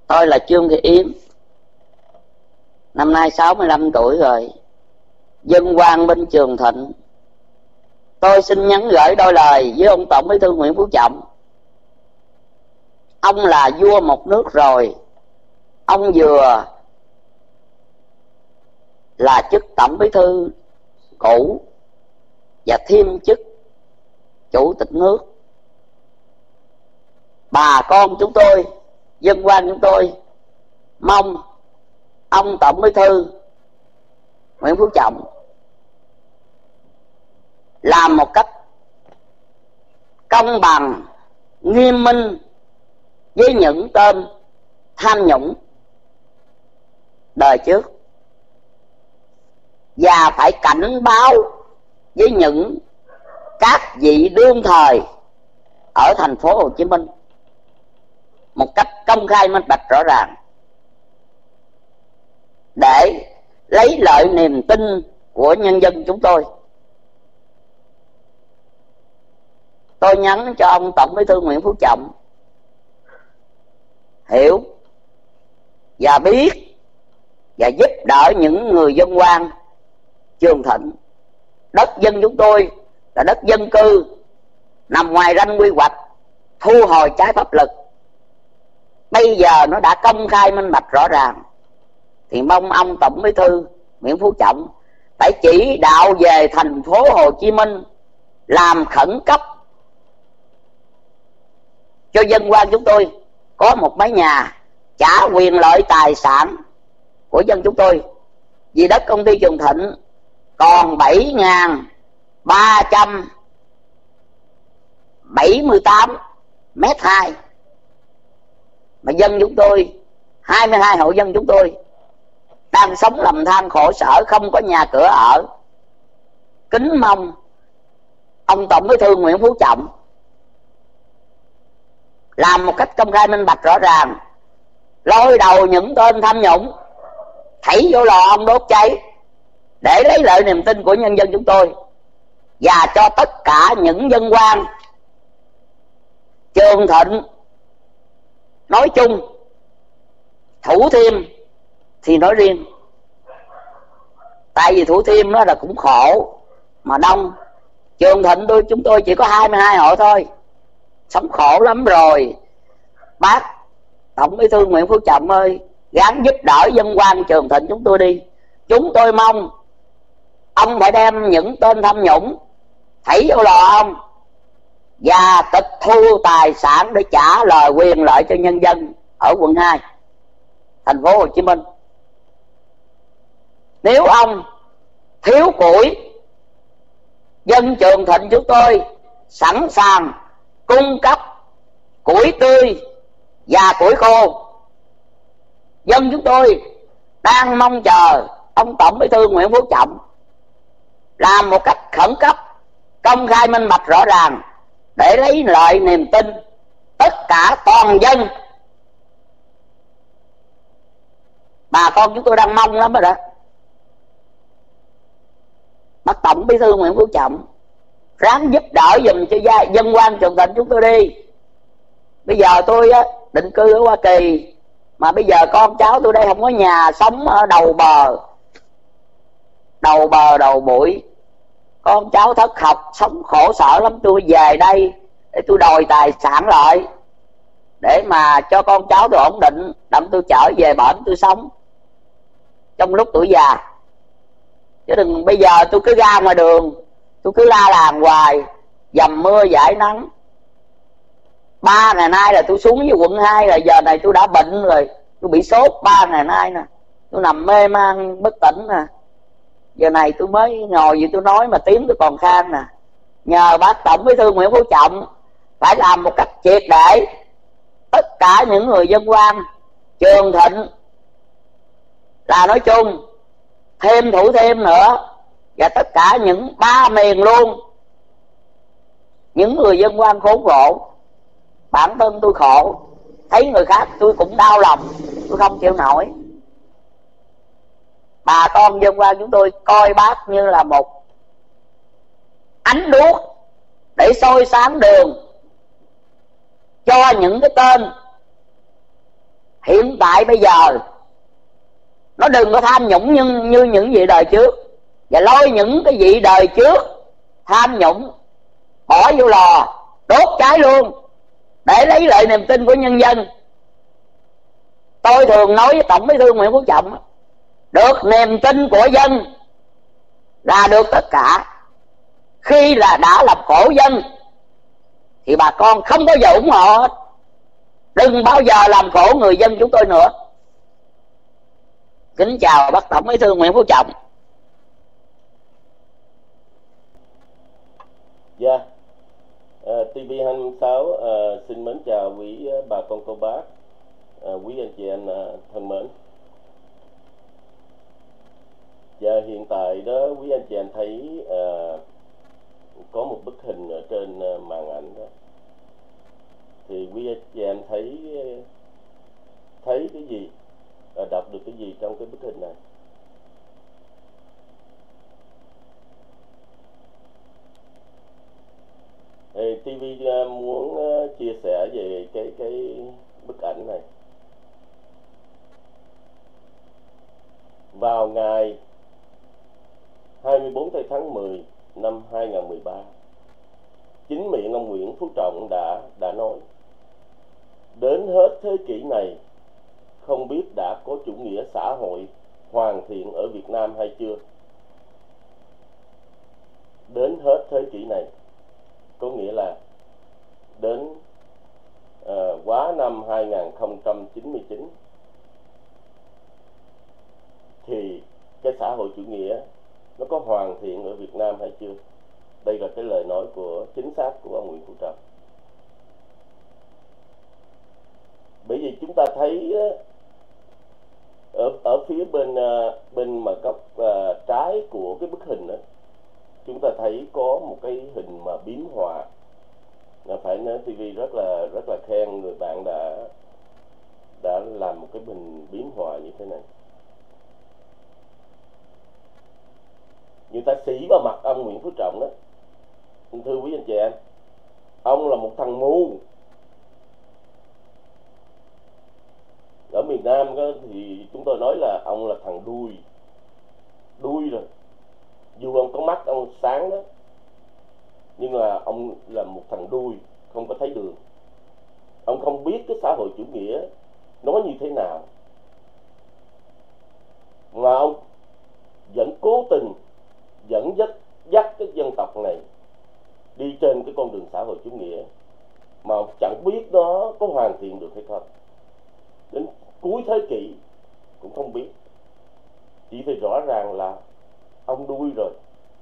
Tôi là Trương Thị Yến, năm nay 65 tuổi rồi, dân quan bên Trường Thịnh. Tôi xin nhắn gửi đôi lời với ông Tổng Bí thư Nguyễn Phú Trọng. Ông là vua một nước rồi, ông vừa là chức Tổng Bí thư cũ và thêm chức Chủ tịch nước. Bà con chúng tôi, dân quan chúng tôi mong ông Tổng Bí thư Nguyễn Phú Trọng làm một cách công bằng, nghiêm minh với những tên tham nhũng đời trước, và phải cảnh báo với những các vị đương thời ở thành phố Hồ Chí Minh một cách công khai minh bạch rõ ràng, để lấy lợi niềm tin của nhân dân chúng tôi. Tôi nhắn cho ông Tổng Bí thư Nguyễn Phú Trọng hiểu và biết và giúp đỡ những người dân quan Trường Thịnh. Đất dân chúng tôi là đất dân cư, nằm ngoài ranh quy hoạch, thu hồi trái pháp luật. Bây giờ nó đã công khai minh bạch rõ ràng, thì mong ông Tổng Bí thư Nguyễn Phú Trọng phải chỉ đạo về thành phố Hồ Chí Minh làm khẩn cấp cho dân quan chúng tôi có một mái nhà, trả quyền lợi tài sản của dân chúng tôi. Vì đất công ty Trường Thịnh còn 7.378 m², mà dân chúng tôi 22 hộ dân chúng tôi đang sống lầm than khổ sở, không có nhà cửa ở. Kính mong ông Tổng Bí thư Nguyễn Phú Trọng làm một cách công khai minh bạch rõ ràng, lôi đầu những tên tham nhũng thảy vô lò ông đốt cháy, để lấy lợi niềm tin của nhân dân chúng tôi, và cho tất cả những dân quan Trường Thịnh nói chung, Thủ Thiêm thì nói riêng. Tại vì Thủ Thiêm nó là cũng khổ mà đông. Trường Thịnh chúng tôi chỉ có 22 hộ thôi, sống khổ lắm rồi. Bác Tổng Bí thư Nguyễn Phú Trọng ơi, gắng giúp đỡ dân quan Trường Thịnh chúng tôi đi. Chúng tôi mong ông phải đem những tên tham nhũng thảy vô lò ông, và tịch thu tài sản để trả lời quyền lợi cho nhân dân ở quận 2 thành phố Hồ Chí Minh. Nếu ông thiếu củi, dân Trường Thịnh chúng tôi sẵn sàng cung cấp củi tươi và củi khô. Dân chúng tôi đang mong chờ ông Tổng Bí thư Nguyễn Phú Trọng làm một cách khẩn cấp, công khai minh bạch rõ ràng, để lấy lợi niềm tin tất cả toàn dân. Bà con chúng tôi đang mong lắm rồi đó. Bác Tổng Bí thư Nguyễn Phú Trọng ráng giúp đỡ giùm cho dân quan Trường Thịnh chúng tôi đi. Bây giờ tôi định cư ở Hoa Kỳ, mà bây giờ con cháu tôi đây không có nhà, sống ở đầu đầu bụi. Con cháu thất học, sống khổ sở lắm. Tôi về đây để tôi đòi tài sản lại, để mà cho con cháu tôi ổn định, đặng tôi trở về bển tôi sống trong lúc tuổi già. Chứ đừng bây giờ tôi cứ ra ngoài đường, tôi cứ la làng hoài, dầm mưa dãi nắng. 3 ngày nay là tôi xuống với quận 2 rồi, giờ này tôi đã bệnh rồi, tôi bị sốt 3 ngày nay nè, tôi nằm mê man bất tỉnh nè. Giờ này tôi mới ngồi vậy tôi nói mà tiếng tôi còn khang nè. Nhờ bác Tổng Bí thư Nguyễn Phú Trọng phải làm một cách triệt để, tất cả những người dân quan Trường Thịnh là nói chung, thêm Thủ Thiêm nữa, và tất cả những 3 miền luôn. Những người dân quan khốn khổ, bản thân tôi khổ, thấy người khác tôi cũng đau lòng, tôi không chịu nổi. Bà con dân quan chúng tôi coi bác như là một ánh đuốc để soi sáng đường cho những cái tên hiện tại bây giờ nó đừng có tham nhũng như những vị đời trước, và lôi những cái vị đời trước tham nhũng bỏ vô lò đốt cháy luôn để lấy lại niềm tin của nhân dân. Tôi thường nói với Tổng Bí thư Nguyễn Phú Trọng, được niềm tin của dân là được tất cả. Khi là đã làm khổ dân thì bà con không bao giờ ủng hộ hết. Đừng bao giờ làm khổ người dân chúng tôi nữa. Kính chào bác Tổng Bí thư Nguyễn Phú Trọng. Dạ, TV26 xin mến chào quý bà con cô bác, quý anh chị anh thân mến. Và hiện tại đó quý anh chị anh thấy có một bức hình ở trên màn ảnh đó. Thì quý anh chị anh thấy cái gì, đọc được cái gì trong cái bức hình này? Thì TV muốn chia sẻ về cái bức ảnh này. Vào ngày 24 tháng 10 năm 2013, chính miệng ông Nguyễn Phú Trọng đã nói: đến hết thế kỷ này không biết đã có chủ nghĩa xã hội hoàn thiện ở Việt Nam hay chưa. Đến hết thế kỷ này có nghĩa là đến quá năm 2099 thì cái xã hội chủ nghĩa nó có hoàn thiện ở Việt Nam hay chưa. Đây là cái lời nói chính xác của ông Nguyễn Phú Trọng. Bởi vì chúng ta thấy ở phía bên mà góc trái của cái bức hình đó, chúng ta thấy có một cái hình mà biếm họa. Phải nói TV rất là khen người bạn đã làm một cái hình biếm họa như thế này. Người ta xỉ vào mặt ông Nguyễn Phú Trọng đó. Thưa quý anh chị em, ông là một thằng ngu. Ở miền Nam đó, thì chúng tôi nói là ông là thằng đuôi rồi. Dù ông có mắt ông sáng đó, nhưng là ông là một thằng đuôi, không có thấy đường. Ông không biết cái xã hội chủ nghĩa nó như thế nào, mà ông vẫn cố tình dẫn dắt cái dân tộc này đi trên cái con đường xã hội chủ nghĩa mà ông chẳng biết nó có hoàn thiện được hay không. Đến cuối thế kỷ cũng không biết. Chỉ thì rõ ràng là ông đuôi rồi.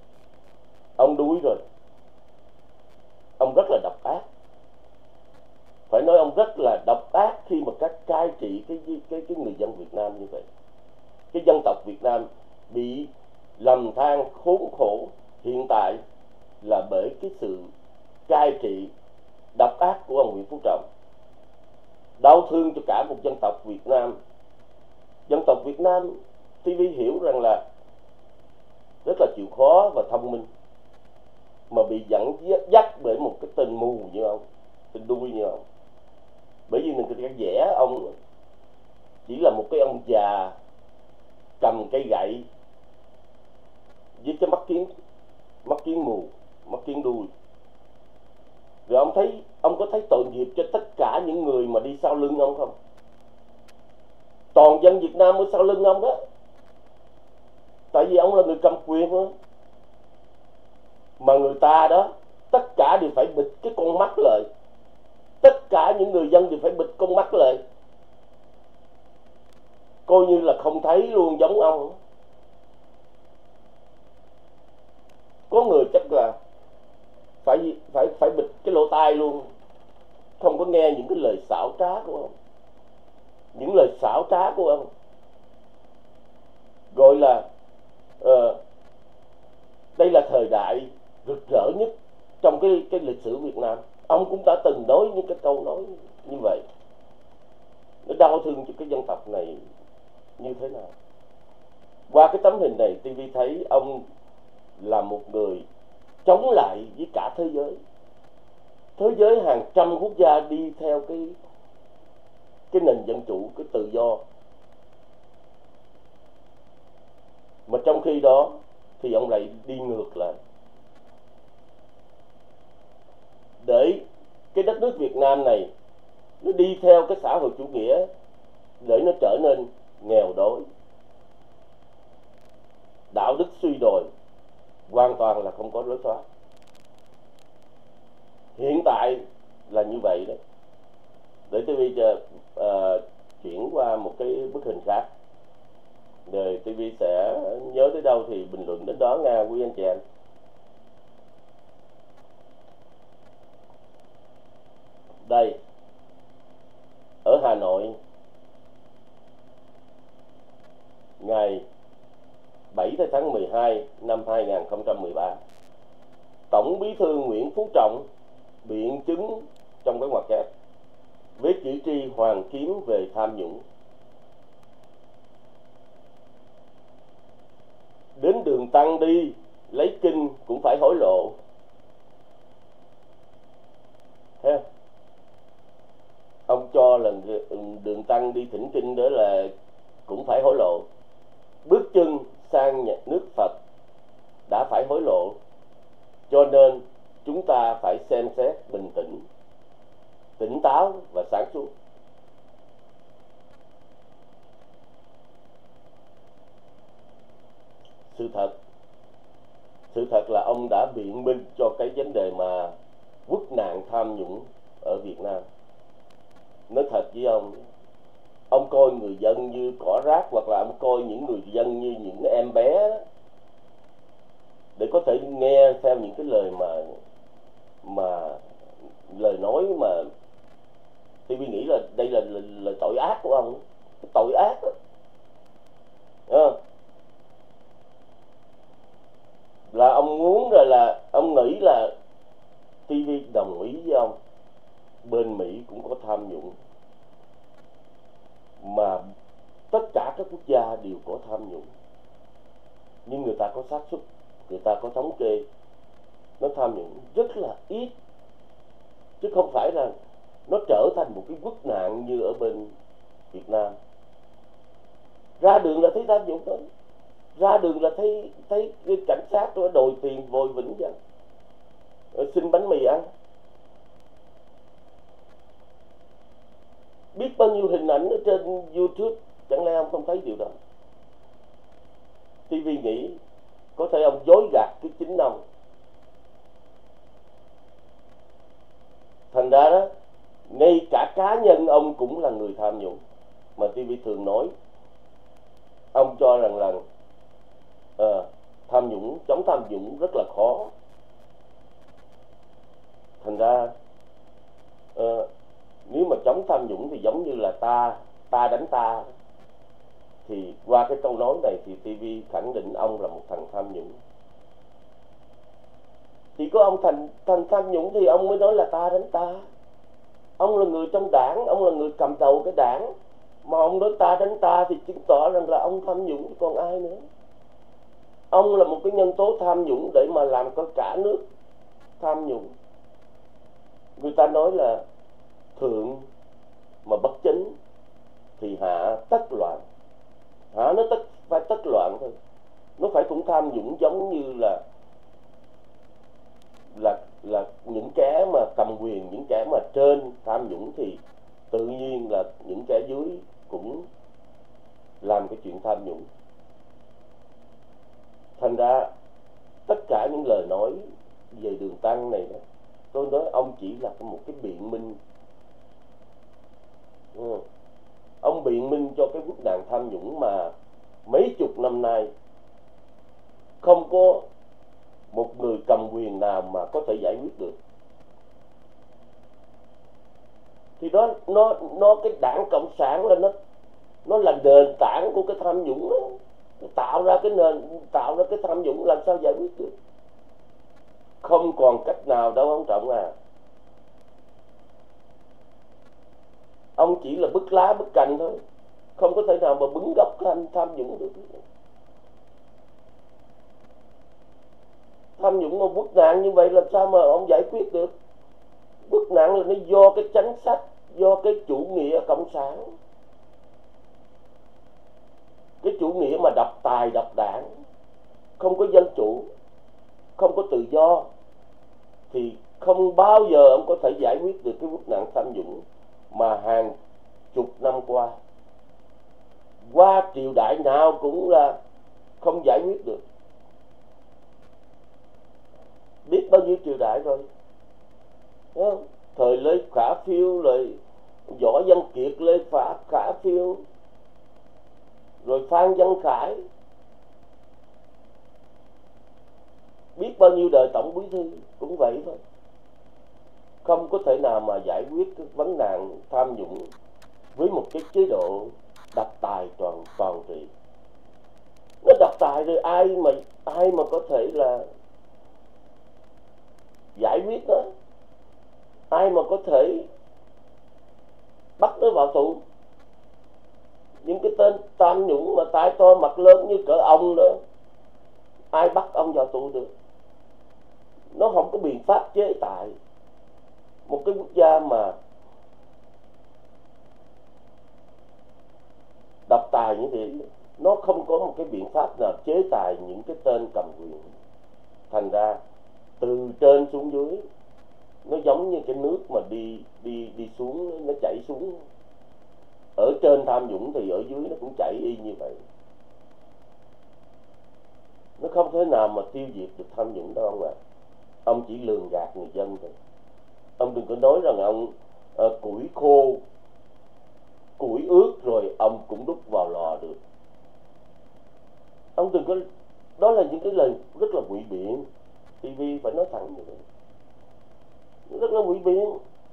Ông rất là độc ác. Phải nói ông rất là độc ác khi mà các cai trị cái người dân Việt Nam như vậy. Cái dân tộc Việt Nam bị lầm than khốn khổ hiện tại là bởi cái sự cai trị độc ác của ông Nguyễn Phú Trọng. Đau thương cho cả một dân tộc Việt Nam. Dân tộc Việt Nam TV hiểu rằng là rất là chịu khó và thông minh, mà bị dẫn dắt bởi một cái tên mù như ông, tên đuôi như ông. Bởi vì người ta vẽ ông chỉ là một cái ông già cầm cây gậy với cái mắt kiến mù, mắt kiến đuôi. Rồi ông có thấy tội nghiệp cho tất cả những người mà đi sau lưng ông không? Toàn dân Việt Nam ở sau lưng ông đó. Tại vì ông là người cầm quyền thôi. Mà người ta đó, tất cả đều phải bịt cái con mắt lại. Tất cả những người dân đều phải bịt con mắt lại, coi như là không thấy luôn, giống ông. Có người chắc là phải bịt cái lỗ tai luôn, không có nghe những cái lời xảo trá của ông. Những lời xảo trá của ông gọi là đây là thời đại rực rỡ nhất trong cái lịch sử Việt Nam. Ông cũng đã từng nói những cái câu nói như vậy. Nó đau thương cho cái dân tộc này như thế nào. Qua cái tấm hình này, TV thấy ông là một người chống lại với cả thế giới. Thế giới hàng trăm quốc gia đi theo cái nền dân chủ, cái tự do. Mà trong khi đó thì ông lại đi ngược lại, để cái đất nước Việt Nam này nó đi theo cái xã hội chủ nghĩa, để nó trở nên nghèo đói, đạo đức suy đồi, hoàn toàn là không có lối thoát. Hiện tại là như vậy đó. Để tôi bây giờ chuyển qua một cái bức hình khác, rồi TV sẽ nhớ tới đâu thì bình luận đến đó nha quý anh chị em. Đây, ở Hà Nội, ngày 7 tháng 12 năm 2013, Tổng Bí thư Nguyễn Phú Trọng biện chứng trong cái ngoặc kép với cử tri Hoàn Kiếm về tham nhũng. Đến đường Tăng đi lấy kinh cũng phải hối lộ. Thế ông cho là đường Tăng đi thỉnh kinh đó là cũng phải hối lộ. Bước chân sang nước Phật đã phải hối lộ. Cho nên chúng ta phải xem xét bình tĩnh, tỉnh táo và sáng suốt. Sự thật là ông đã biện minh cho cái vấn đề mà quốc nạn tham nhũng ở Việt Nam. Nói thật với ông coi người dân như cỏ rác, hoặc là ông coi những người dân như những em bé đó, để có thể nghe theo những cái lời lời nói mà TV nghĩ là đây là tội ác của ông, tội ác đó. Là ông muốn rồi, là ông nghĩ là TV đồng ý với ông, bên Mỹ cũng có tham nhũng, mà tất cả các quốc gia đều có tham nhũng, nhưng người ta có xác suất, người ta có thống kê, nó tham nhũng rất là ít, chứ không phải là nó trở thành một cái quốc nạn như ở bên Việt Nam. Ra đường là thấy tham nhũng thôi, ra đường là thấy cái cảnh sát nó đòi tiền vội vĩnh vậy, xin bánh mì ăn. Biết bao nhiêu hình ảnh ở trên YouTube, chẳng lẽ ông không thấy điều đó? TV nghĩ có thể ông dối gạt cái chính ông. Thành ra đó, ngay cả cá nhân ông cũng là người tham nhũng. Mà TV thường nói, ông cho rằng tham nhũng, chống tham nhũng rất là khó. Thành ra nếu mà chống tham nhũng thì giống như là ta đánh ta. Thì qua cái câu nói này thì TV khẳng định ông là một thằng tham nhũng. Thì có ông thành tham nhũng thì ông mới nói là ta đánh ta. Ông là người trong đảng, ông là người cầm đầu cái đảng, mà ông nói ta đánh ta thì chứng tỏ rằng là ông tham nhũng, còn ai nữa. Ông là một cái nhân tố tham nhũng để mà làm cho cả nước tham nhũng. Người ta nói là thượng mà bất chính thì hạ tất loạn. Hạ nó phải tất loạn thôi. Nó phải cũng tham nhũng giống như là những kẻ mà cầm quyền, những kẻ mà trên tham nhũng thì tự nhiên là những kẻ dưới cũng làm cái chuyện tham nhũng. Thành ra tất cả những lời nói về Đường Tăng này đó, tôi nói ông chỉ là một cái biện minh. Ông biện minh cho cái quốc nạn tham nhũng mà mấy chục năm nay không có một người cầm quyền nào mà có thể giải quyết được. Thì đó, nó cái đảng Cộng sản là nó là nền tảng của cái tham nhũng đó. Nó tạo ra cái tham nhũng, làm sao giải quyết được? Không còn cách nào đâu ông Trọng à. Ông chỉ là bứt lá bứt cành thôi, không có thể nào mà bứng gốc tham nhũng được. Tham nhũng mà quốc nạn như vậy làm sao mà ông giải quyết được? Quốc nạn là nó do cái chính sách, do cái chủ nghĩa cộng sản, cái chủ nghĩa mà độc tài độc đảng, không có dân chủ, không có tự do, thì không bao giờ ông có thể giải quyết được cái vấn nạn tham nhũng mà hàng chục năm qua triều đại nào cũng là không giải quyết được. Biết bao nhiêu triều đại rồi, đúng không? Thời Lê Khả Phiêu, rồi Võ Văn Kiệt, Lê Khả Phiêu, rồi Phan Văn Khải, biết bao nhiêu đời tổng bí thư cũng vậy thôi. Không có thể nào mà giải quyết cái vấn nạn tham nhũng với một cái chế độ độc tài toàn trị. Nó độc tài rồi ai mà có thể là giải quyết nó, ai mà có thể bắt nó vào tù. Những cái tên tham nhũng mà tai to mặt lớn như cỡ ông nữa, ai bắt ông vào tù được? Nó không có biện pháp chế tài. Một cái quốc gia mà độc tài như thế, nó không có một cái biện pháp nào chế tài những cái tên cầm quyền. Thành ra từ trên xuống dưới, nó giống như cái nước mà đi xuống, nó chảy xuống. Ở trên tham nhũng thì ở dưới nó cũng chảy y như vậy. Nó không thể nào mà tiêu diệt được tham nhũng đâu ông ạ. Ông chỉ lường gạt người dân thôi. Ông đừng có nói rằng ông củi khô, củi ướt rồi ông cũng đút vào lò được. Ông đừng có, đó là những cái lời rất là ngụy biện. TV phải nói thẳng như vậy, rất là ngụy biện.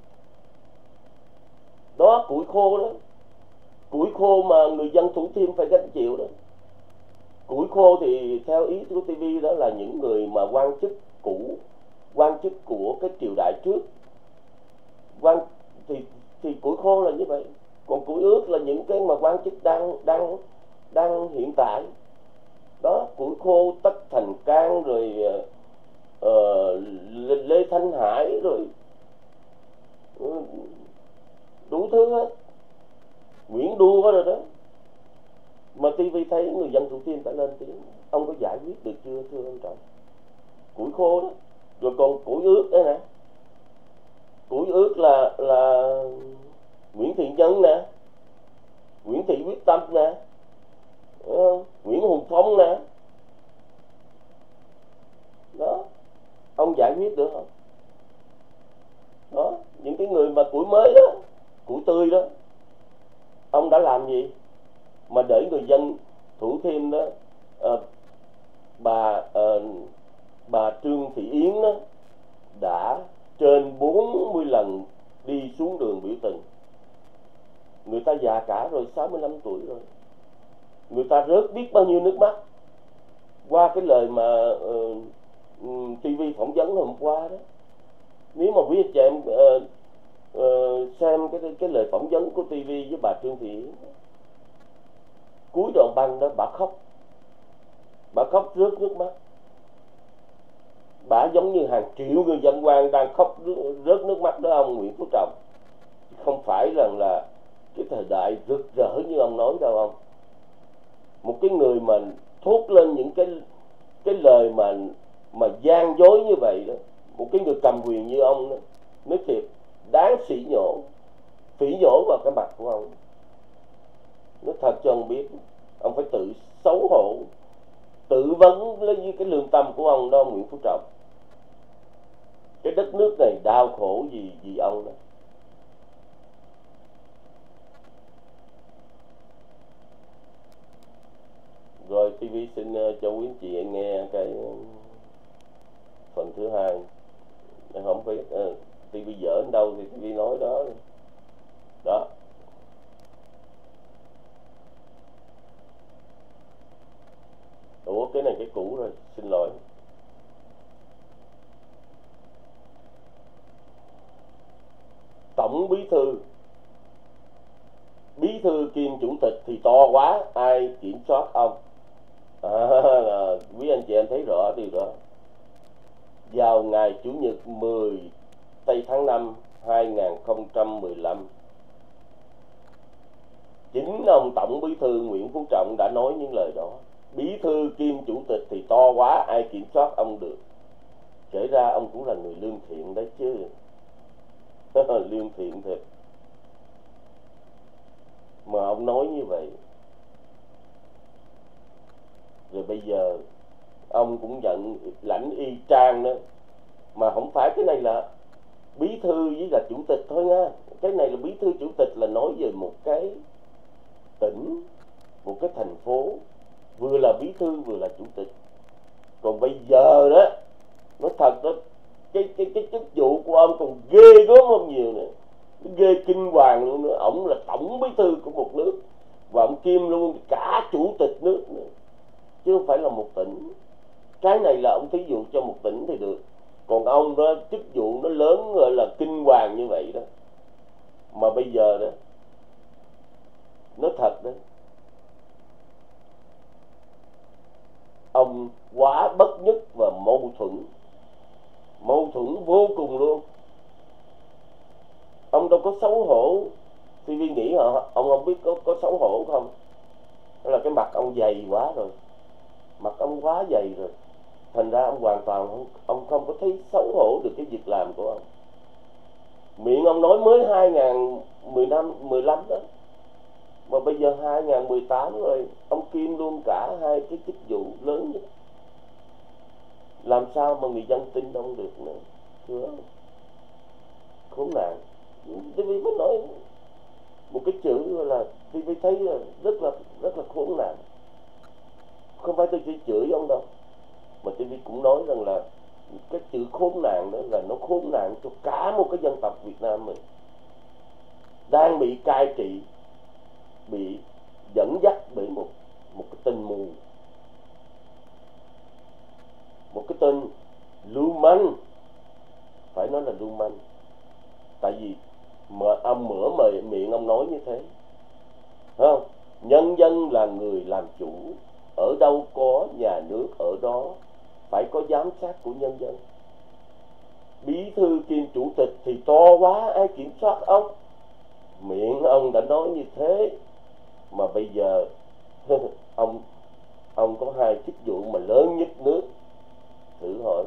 Đó, củi khô đó, củi khô mà người dân Thủ Thiêm phải gánh chịu đó. Củi khô thì theo ý của TV đó là những người mà quan chức cũ, quan chức của cái triều đại trước. Thì củi khô là như vậy. Còn củi ướt là những cái mà quan chức đang hiện tại. Đó, củi khô Tất Thành Cang, rồi Lê Thanh Hải, rồi đủ thứ hết, Nguyễn Đua rồi đó. Mà TV thấy người dân Thủ Thiêm phải lên tiếng. Ông có giải quyết được chưa thưa ông Trọng? Củi khô đó. Rồi còn củi ướt đấy nè. Củi ướt là Nguyễn Thị Nhân nè, Nguyễn Thị Quyết Tâm nè, Nguyễn Hùng Phong nè. Đó, ông giải quyết được không? Đó, những cái người mà củi mới đó, củi tươi đó, ông đã làm gì mà để người dân Thủ Thiêm đó, bà Trương Thị Yến đó đã trên 40 lần đi xuống đường biểu tình. Người ta già cả rồi, 65 tuổi rồi. Người ta rớt biết bao nhiêu nước mắt qua cái lời mà TV phỏng vấn hôm qua đó. Nếu mà quý anh chị em xem cái lời phỏng vấn của TV với bà Trương Thị Yến, cuối đoạn băng đó bà khóc rớt nước mắt. Bà giống như hàng triệu người dân Quan đang khóc rớt nước mắt đó ông Nguyễn Phú Trọng. Không phải rằng là cái thời đại rực rỡ như ông nói đâu ông. Một cái người mà thốt lên những cái lời mà gian dối như vậy đó, một cái người cầm quyền như ông đó, nói thiệt đáng phỉ nhổ vào cái mặt của ông. Nói thật cho ông biết, ông phải tự xấu hổ, tự vấn với cái lương tâm của ông đó, ông Nguyễn Phú Trọng. Cái đất nước này đau khổ vì ông đó. Rồi TV xin cho quý anh chị nghe cái phần thứ hai. Không biết TV dở đến đâu thì TV nói đó. Đó. Ủa, cái này cái cũ rồi, xin lỗi. Tổng bí thư kiêm chủ tịch thì to quá, ai kiểm soát ông? Quý anh chị em thấy rõ điều đó. Vào ngày Chủ nhật 10 tây tháng 5 2015, Chính ông Tổng Bí thư Nguyễn Phú Trọng đã nói những lời đó. Bí thư kiêm chủ tịch thì to quá, ai kiểm soát ông được. Kể ra ông cũng là người lương thiện đấy chứ. Lương thiện thiệt. Mà ông nói như vậy. Rồi bây giờ ông cũng nhận lãnh y chang đó. Mà không phải cái này là bí thư với là chủ tịch thôi nha. Cái này là bí thư chủ tịch là nói về một cái tỉnh, một cái thành phố, vừa là bí thư vừa là chủ tịch. Còn bây giờ đó, nói thật đó, cái chức vụ của ông còn ghê gớm hơn nhiều nữa, ghê kinh hoàng luôn nữa. Ông là tổng bí thư của một nước và ông kiêm luôn cả chủ tịch nước nữa, chứ không phải là một tỉnh. Cái này là ông thí dụ cho một tỉnh thì được, còn ông đó chức vụ nó lớn gọi là kinh hoàng như vậy đó. Mà bây giờ đó, nói thật đó, ông quá bất nhất và mâu thuẫn vô cùng luôn. Ông đâu có xấu hổ. TV nghĩ ông không biết có xấu hổ không. Đó là cái mặt ông dày quá rồi, mặt ông quá dày rồi, thành ra ông hoàn toàn ông không có thấy xấu hổ được cái việc làm của ông. Miệng ông nói mới 2015 đó, mà bây giờ 2018 rồi, ông kiêm luôn cả hai cái chức vụ lớn nhất. Làm sao mà người dân tin ông được nữa, thưa ông? Khốn nạn. TV mới nói một cái chữ là TV thấy rất là khốn nạn. Không phải tôi chỉ chửi ông đâu, mà TV cũng nói rằng là cái chữ khốn nạn đó là nó khốn nạn cho cả một cái dân tộc Việt Nam mình đang bị cai trị, bị dẫn dắt bởi một cái tên mù, một cái tên lưu manh. Phải nói là lưu manh, tại vì ông mở miệng ông nói như thế, phải không? Nhân dân là người làm chủ, ở đâu có nhà nước ở đó phải có giám sát của nhân dân. Bí thư kiêm chủ tịch thì to quá, ai kiểm soát ông? Miệng ông đã nói như thế, mà bây giờ ông có hai chức vụ mà lớn nhất nước. Thử hỏi,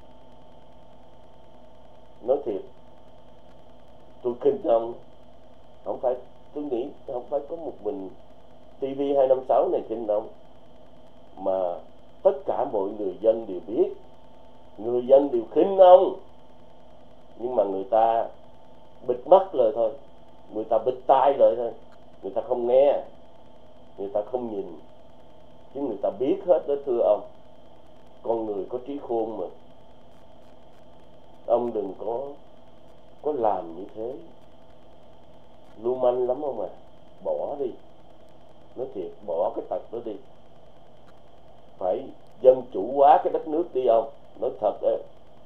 nói thiệt, tôi khinh ông. Không phải, tôi nghĩ không phải có một mình TV256 này khinh ông, mà tất cả mọi người dân đều biết, người dân đều khinh ông. Nhưng mà người ta bịt mắt lại thôi, người ta bịt tai lại thôi, người ta không nghe, người ta không nhìn, chứ người ta biết hết đó, thưa ông. Con người có trí khôn mà. Ông đừng có làm như thế, lưu manh lắm ông à. Bỏ đi, nói thiệt, bỏ cái tật đó đi. Phải dân chủ hóa cái đất nước đi ông, nói thật đấy.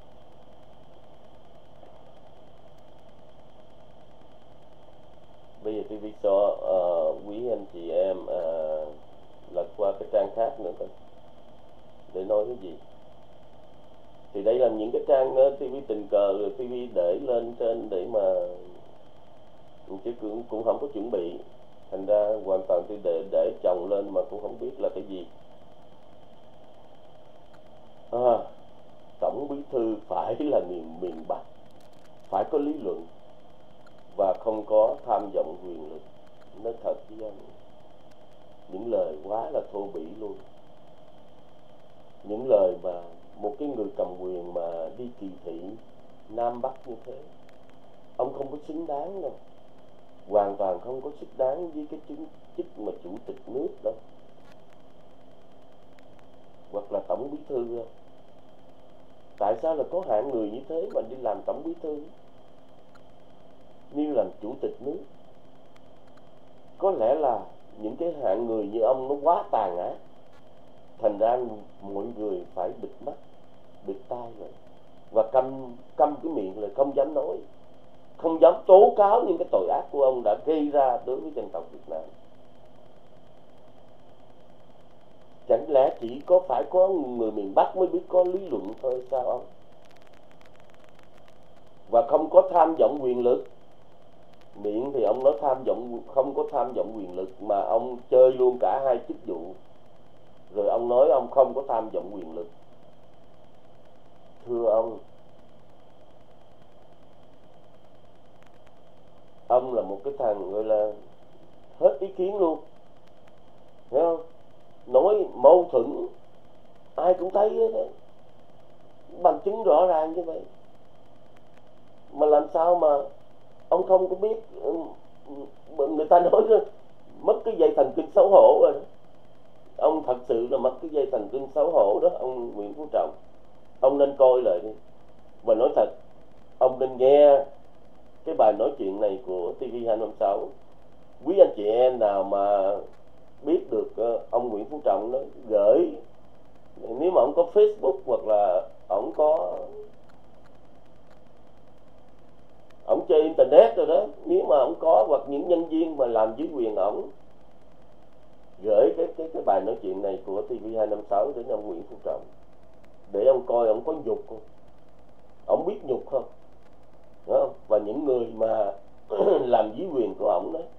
Bây giờ TV cho quý anh chị em lật qua cái trang khác nữa coi, để nói cái gì. Thì đây là những cái trang TV tình cờ rồi TV để lên trên để mà, chứ cũng không có chuẩn bị, thành ra hoàn toàn tôi để chồng lên mà cũng không biết là cái gì. Tổng bí thư phải là miền Bắc, phải có lý luận và không có tham vọng quyền lực. Nói thật với anh, những lời quá là thô bỉ luôn. Những lời mà một cái người cầm quyền mà đi kỳ thị Nam Bắc như thế, ông không có xứng đáng đâu, hoàn toàn không có xứng đáng với cái chức mà chủ tịch nước đâu, hoặc là tổng bí thư đâu. Tại sao là có hạng người như thế mà đi làm tổng bí thư, như làm chủ tịch nước? Có lẽ là những cái hạng người như ông nó quá tàn ác, thành ra mọi người phải bịt mắt, bịt tai lại và câm cái miệng lại, không dám nói, không dám tố cáo những cái tội ác của ông đã gây ra đối với dân tộc Việt Nam. Chẳng lẽ chỉ phải có người miền Bắc mới biết có lý luận thôi sao ông? Và không có tham vọng quyền lực. Miệng thì ông nói tham vọng, không có tham vọng quyền lực, mà ông chơi luôn cả hai chức vụ. Rồi ông nói ông không có tham vọng quyền lực. Thưa ông là một cái thằng gọi là hết ý kiến luôn, hiểu không? Nói mâu thuẫn ai cũng thấy đấy, bằng chứng rõ ràng như vậy. Mà làm sao mà ông không có biết? Người ta nói đó, mất cái dây thần kinh xấu hổ rồi. Ông thật sự là mất cái dây thần kinh xấu hổ đó, ông Nguyễn Phú Trọng. Ông nên coi lại đi. Và nói thật, ông nên nghe cái bài nói chuyện này của TV256. Quý anh chị em nào mà biết được ông Nguyễn Phú Trọng đó, gửi, nếu mà ông có Facebook hoặc là ông chơi internet rồi đó, nếu mà ông có, hoặc những nhân viên mà làm dưới quyền ông, gửi cái bài nói chuyện này của TV256 đến ông Nguyễn Phú Trọng, để ông coi ông có nhục không, ông biết nhục không, đúng không? Và những người mà làm dưới quyền của ông đấy,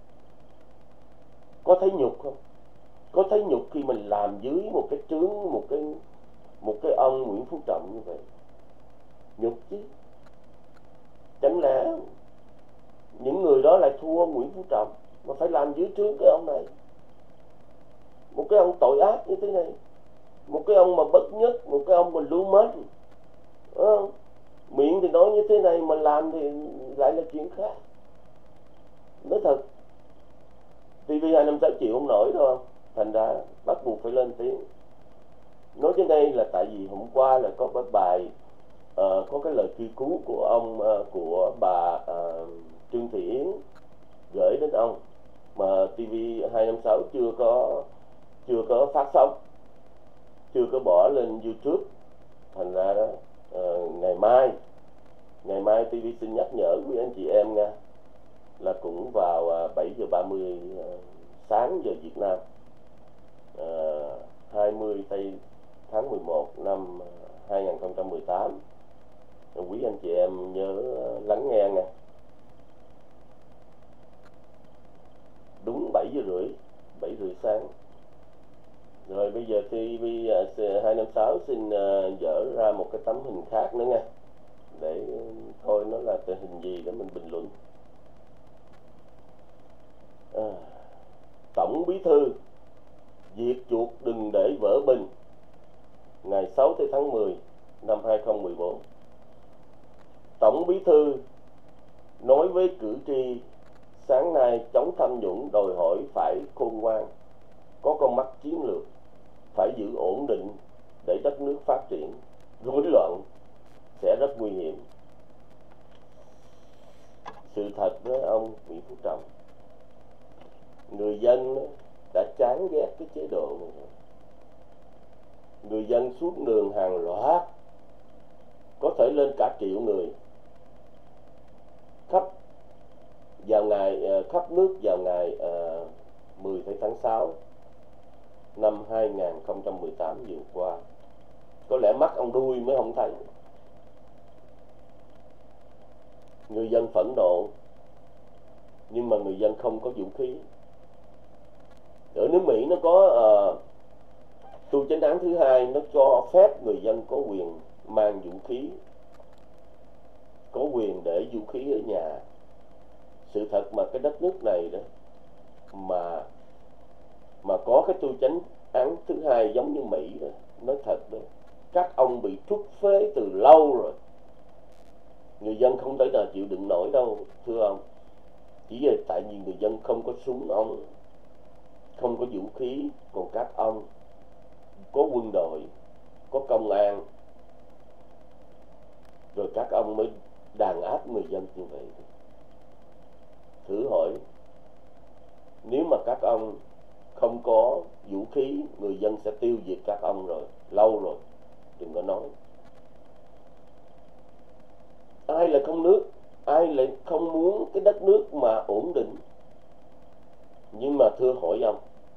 có thấy nhục không? Có thấy nhục khi mình làm dưới một cái trướng, một cái ông Nguyễn Phú Trọng như vậy? Nhục chứ. Chẳng lẽ những người đó lại thua Nguyễn Phú Trọng mà phải làm dưới trướng cái ông này? Một cái ông tội ác như thế này, một cái ông mà bất nhất, một cái ông mà lưu manh, miệng thì nói như thế này mà làm thì lại là chuyện khác. Nói thật, TV256 chịu không nổi đâu, thành ra bắt buộc phải lên tiếng. Nói trên đây là tại vì hôm qua là có cái bài có cái lời kêu cứu của ông, của bà Trương Thị Yến gửi đến ông, mà TV256 chưa có phát sóng, chưa có bỏ lên YouTube. Thành ra đó, ngày mai TV xin nhắc nhở quý anh chị em nha, là cũng vào 7:30 sáng giờ Việt Nam, 20 tháng 11 năm 2018. Quý anh chị em nhớ lắng nghe nha. Đúng 7:30 sáng. Rồi bây giờ TV256 xin dở ra một cái tấm hình khác nữa nha, để thôi nó là tình hình gì để mình bình luận. Tổng Bí thư diệt chuột đừng để vỡ bình, ngày 6 tháng 10 năm 2014. Tổng Bí thư nói với cử tri sáng nay chống tham nhũng đòi hỏi phải khôn ngoan, có con mắt chiến lược, phải giữ ổn định để đất nước phát triển. Rối loạn sẽ rất nguy hiểm. Sự thật với ông Nguyễn Phú Trọng, người dân đã chán ghét cái chế độ này. Người dân xuống đường hàng loạt, có thể lên cả triệu người, khắp nước vào ngày 10 tháng 6 năm 2018 vừa qua. Có lẽ mắt ông đuôi mới không thấy. Người dân phẫn nộ, nhưng mà người dân không có vũ khí. Ở nước Mỹ nó có tu chánh án thứ hai, nó cho phép người dân có quyền mang vũ khí, có quyền để vũ khí ở nhà. Sự thật mà cái đất nước này đó mà có cái tu chánh án thứ hai giống như Mỹ đó, nói thật đó, các ông bị trút phế từ lâu rồi. Người dân không thể nào chịu đựng nổi đâu, thưa ông. Chỉ là tại vì người dân không có súng ống, không có vũ khí, còn các ông có quân đội, có công an, rồi các ông mới đàn áp người dân như vậy. Thử hỏi, nếu mà các ông không có vũ khí, người dân sẽ tiêu diệt các ông rồi, lâu rồi, đừng có nói. Ai lại không nước, ai lại không muốn cái đất nước mà ổn định. Nhưng mà thưa hỏi ông,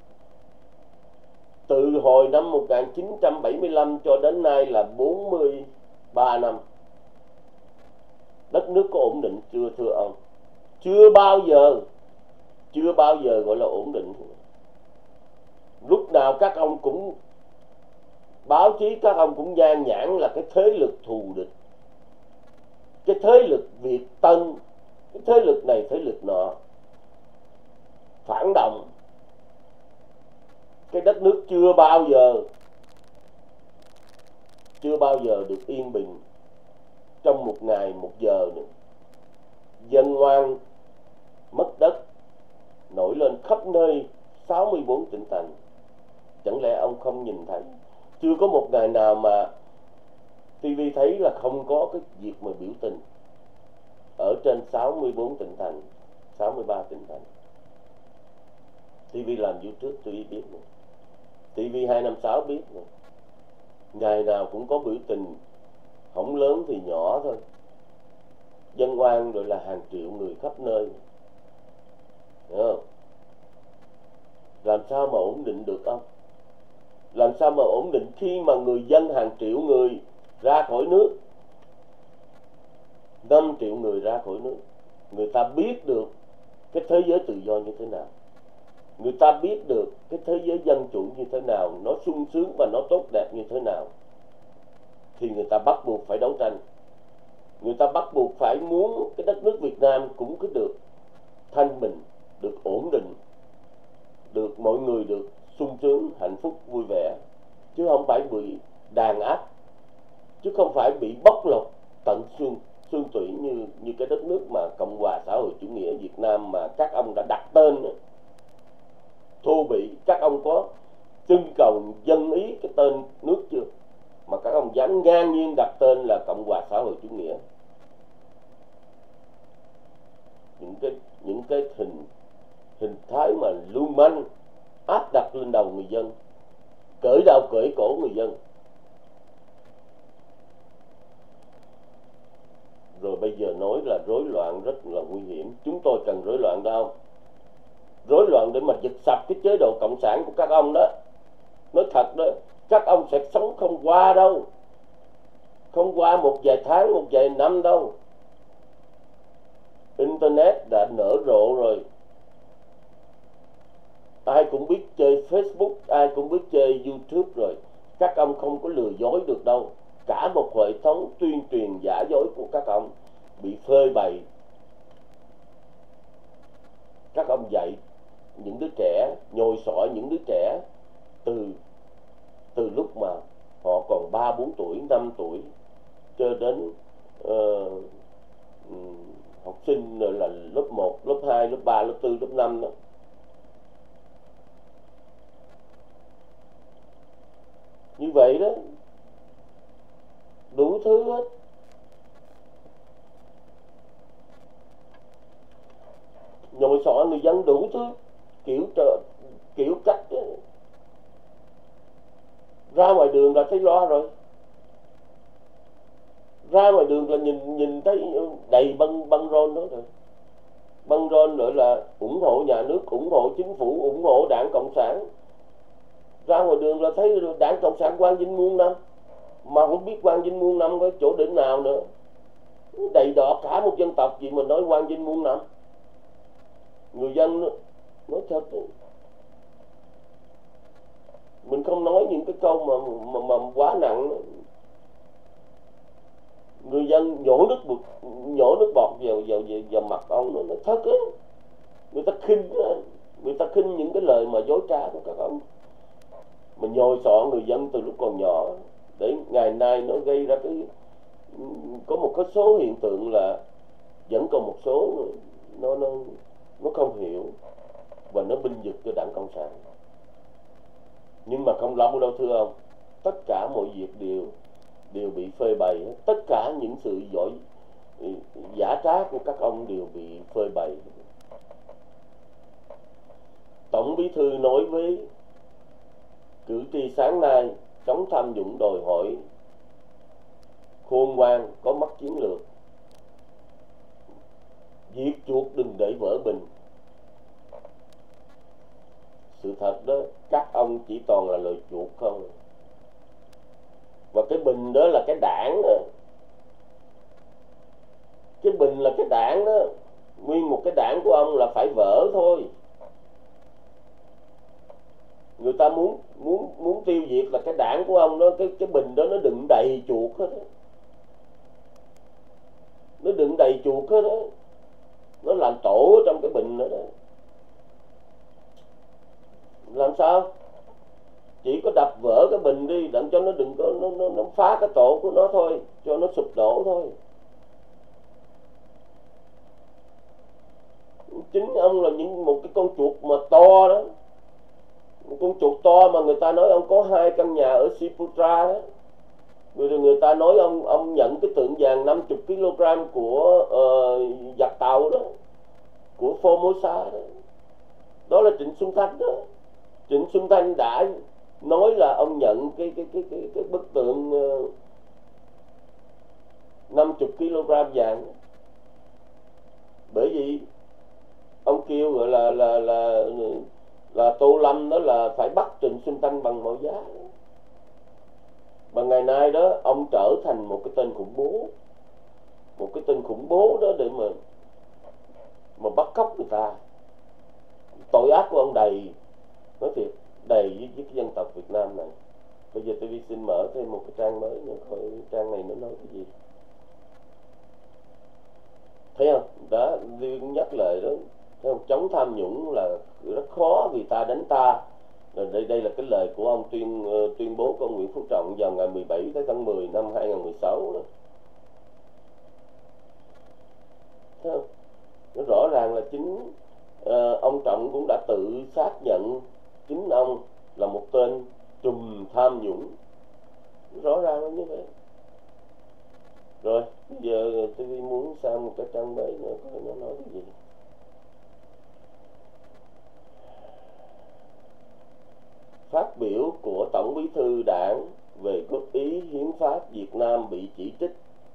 từ hồi năm 1975 cho đến nay là 43 năm, đất nước có ổn định chưa thưa ông? chưa bao giờ gọi là ổn định. Lúc nào các ông cũng báo chí, các ông cũng nhan nhản là cái thế lực thù địch, cái thế lực Việt Tân, cái thế lực này thế lực nọ, phản động. Cái đất nước chưa bao giờ được yên bình trong một ngày một giờ nữa. Dân oan mất đất nổi lên khắp nơi 64 tỉnh thành. Chẳng lẽ ông không nhìn thấy? Chưa có một ngày nào mà TV thấy là không có cái việc mà biểu tình ở trên 64 tỉnh thành, 63 tỉnh thành. TV làm YouTube TV biết nữa. TV 256 biết nữa. Ngày nào cũng có biểu tình, không lớn thì nhỏ thôi. Dân oan rồi là hàng triệu người khắp nơi. Hiểu không? Làm sao mà ổn định được không? Làm sao mà ổn định khi mà người dân hàng triệu người ra khỏi nước, 5 triệu người ra khỏi nước. Người ta biết được cái thế giới tự do như thế nào, người ta biết được cái thế giới dân chủ như thế nào, nó sung sướng và nó tốt đẹp như thế nào, thì người ta bắt buộc phải đấu tranh. Người ta bắt buộc phải muốn cái đất nước Việt Nam cũng cứ được thanh bình, được ổn định, được mọi người được sung sướng, hạnh phúc, vui vẻ, chứ không phải bị đàn áp, chứ không phải bị bóc lột tận xương tủy như cái đất nước mà Cộng hòa xã hội chủ nghĩa Việt Nam mà các ông đã đặt tên thô bỉ. Các ông có trưng cầu dân ý cái tên nước chưa? Mà các ông dám ngang nhiên đặt tên là Cộng hòa xã hội chủ nghĩa. Những cái hình thái mà lưu manh áp đặt lên đầu người dân, cởi đầu cởi cổ người dân. Rồi bây giờ nói là rối loạn rất là nguy hiểm. Chúng tôi cần rối loạn đâu? Rối loạn để mà giật sập cái chế độ cộng sản của các ông đó. Nói thật đó, các ông sẽ sống không qua đâu, không qua một vài tháng, một vài năm đâu. Internet đã nở rộ rồi, ai cũng biết chơi Facebook, ai cũng biết chơi YouTube rồi. Các ông không có lừa dối được đâu. Cả một hệ thống tuyên truyền giả dối của các ông bị phơi bày. Các ông dạy những đứa trẻ, nhồi sọ những đứa trẻ từ lúc mà họ còn 3-4 tuổi, 5 tuổi cho đến học sinh rồi là lớp 1, lớp 2, lớp 3, lớp 4, lớp 5 đó. Như vậy đó, đủ thứ hết. Nhồi sọ người dân đủ thứ kiểu cách đó. Ra ngoài đường là thấy lo rồi. Ra ngoài đường là nhìn thấy đầy băng rôn đó rồi. Băng rôn rồi là ủng hộ nhà nước, ủng hộ chính phủ, ủng hộ Đảng Cộng sản. Ra ngoài đường là thấy Đảng Cộng sản Quang Vinh muôn năm, mà không biết Quang Vinh muôn năm có chỗ đỉnh nào nữa. Đầy đỏ cả một dân tộc gì mà nói Quang Vinh muôn năm. Người dân nói thật, mình không nói những cái câu mà quá nặng. Người dân nhổ nước bọt vào mặt ông. Nó nói thật á, người ta khinh những cái lời mà dối trá của các ông, mà nhồi sọ người dân từ lúc còn nhỏ. Để ngày nay nó gây ra có một cái số hiện tượng là vẫn còn một số nó không hiểu và nó binh vực cho Đảng Cộng sản. Nhưng mà không lâu đâu thưa ông, tất cả mọi việc đều bị phơi bày. Tất cả những sự giả trá của các ông đều bị phơi bày. Tổng Bí thư nói với cử tri sáng nay chống tham nhũng đòi hỏi khôn ngoan, có mắt chiến lược, diệt chuột đừng để vỡ bình. Sự thật đó, các ông chỉ toàn là lời chuột không. Và cái bình đó là cái đảng đó. Cái bình là cái đảng đó. nguyên một cái đảng của ông là phải vỡ thôi. Người ta muốn tiêu diệt là cái đảng của ông đó, cái bình đó nó đựng đầy chuột hết đó. Nó đựng đầy chuột hết đó. Nó làm tổ trong cái bình đó đó. Làm sao? Chỉ có đập vỡ cái bình đi, đặng cho nó đừng có nó phá cái tổ của nó thôi, cho nó sụp đổ thôi. Chính ông là một cái con chuột mà to đó, một con chuột to mà người ta nói ông có 2 căn nhà ở Siputra đó. Người ta nói ông nhận cái tượng vàng 50 kg của giặc tàu đó, của Formosa đó. Đó là Trịnh Xuân Thanh đó. Trịnh Xuân Thanh đã nói là ông nhận cái bức tượng 50 kg vàng. Bởi vì ông kêu gọi là Tô Lâm đó là phải bắt Trịnh Xuân Thanh bằng mọi giá. Và ngày nay đó ông trở thành một cái tên khủng bố, một cái tên khủng bố đó để mà bắt cóc người ta. Tội ác của ông đầy, nói thiệt, đầy với cái dân tộc Việt Nam này. Bây giờ tôi xin mở thêm một cái trang mới nữa, coi trang này nó nói cái gì. Thấy không? Đó, tôi nhắc lời đó. Thấy không? Chống tham nhũng là rất khó vì ta đánh ta. Rồi đây là cái lời của ông tuyên bố của ông Nguyễn Phú Trọng vào ngày 17 tháng 10 năm 2016 đó. Thấy không? Nó rõ ràng là chính ông Trọng cũng đã tự xác nhận chính ông là một tên trùm tham nhũng. Rõ ràng là như vậy. Rồi, bây giờ tôi muốn sang một cái trang mới nữa, coi nó nói cái gì. Phát biểu của Tổng Bí thư Đảng về góp ý hiến pháp Việt Nam bị chỉ trích.